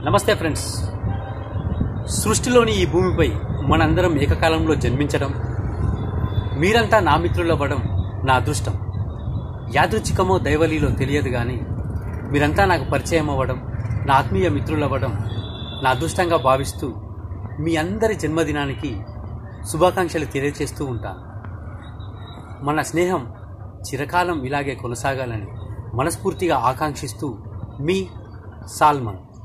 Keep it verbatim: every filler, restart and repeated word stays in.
నమస్తే ఫ్రెండ్స్. సృష్టిలోని ఈ భూమిపై మనందరం ఏకకాలంలో జన్మించడం, మీరంతా నా మిత్రులవ్వడం నా అదృష్టం. యాదృచ్ఛికమో దైవలీలో తెలియదు కానీ మీరంతా నాకు పరిచయం అవ్వడం, నా ఆత్మీయ మిత్రులవ్వడం నా అదృష్టంగా భావిస్తూ మీ అందరి జన్మదినానికి శుభాకాంక్షలు తెలియజేస్తూ ఉంటాను. మన స్నేహం చిరకాలం ఇలాగే కొనసాగాలని మనస్ఫూర్తిగా ఆకాంక్షిస్తూ మీ సాల్మన్.